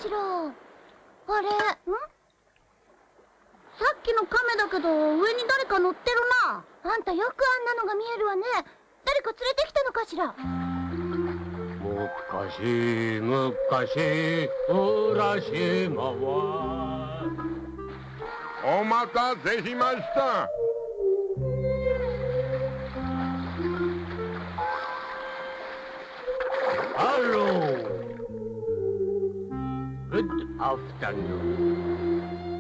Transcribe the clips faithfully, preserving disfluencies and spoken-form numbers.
しら。あれ、ん？さっきの亀だけど上に誰か乗ってるな。あんたよくあんなのが見えるわね。誰か連れてきたのかしら。 昔昔浦島は。 お待たせしました。 ハロー。グッドアフタヌーン。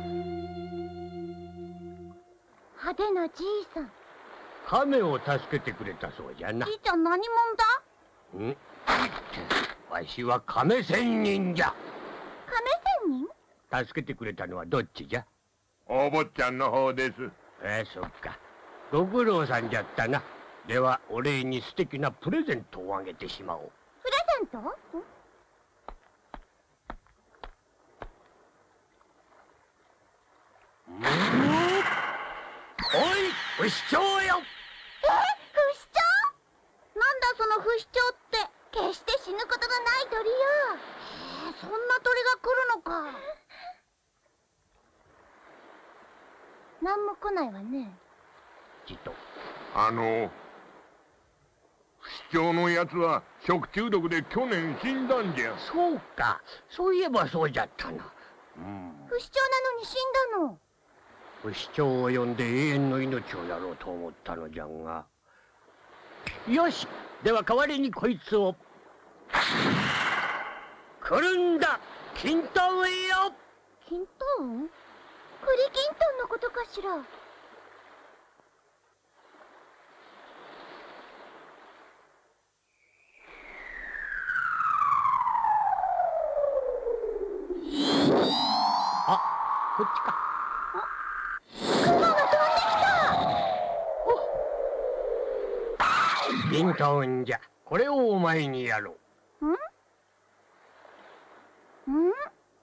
派手なじいさん。 亀を助けてくれたそうじゃな。 じいちゃん何者だ？ ん？わしは亀仙人じゃ。 亀仙人？ 助けてくれたのはどっちじゃ？ お坊ちゃんの方です。 えー、そっか。ご苦労さんじゃったな。ではお礼に素敵なプレゼントをあげてしまおう。 プレゼント？ ん？おい、不死鳥よ。 え、不死鳥？なんだその不死鳥って。決して死ぬことがない鳥よ。へえ、そんな鳥が来るのか。なんも来ないわね。 ちと。 あの不死鳥のやつは食中毒で去年死んだんじゃ。 そうか、そういえばそうじゃったな。うん。 不死鳥なのに死んだの。 不死鳥を呼んで永遠の命をやろうと思ったのじゃが。よし、では代わりにこいつを。来るんだ、キントンよ。 キントン？栗きんとんのことかしら。 あ、こっちか。 雲が飛んできた。 キントンじゃ。これをお前にやろう。 ん？ん？どうや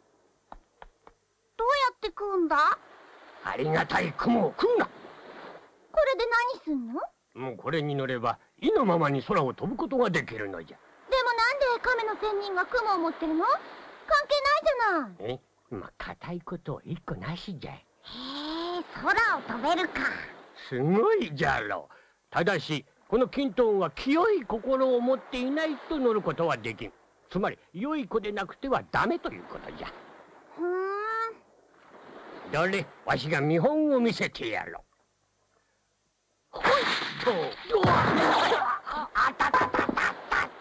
って食うんだ？ ありがたい雲を食うな。 これで何すんの？ もうこれに乗れば意のままに空を飛ぶことができるのじゃ。 でもなんで亀の仙人が雲を持ってるの？関係ないじゃない。 え、まあ固いことは一個なしじゃい。 へえ、空を飛べるか。 すごいじゃろう。ただしこのキントンは清い心を持っていないと乗ることはできん。つまり良い子でなくてはダメということじゃ。 ふーん。 どれ、わしが見本を見せてやろう。ほいっと。うわあたたたたた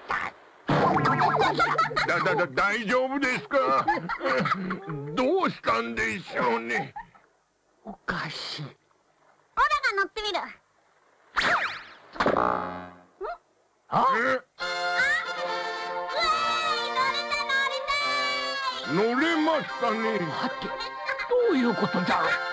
だだだ大丈夫ですか？どうしたんでしょうね。 おかしい。 オラが乗ってみる。 あ？ え？乗れましたね。 はて、どういうことじゃろう。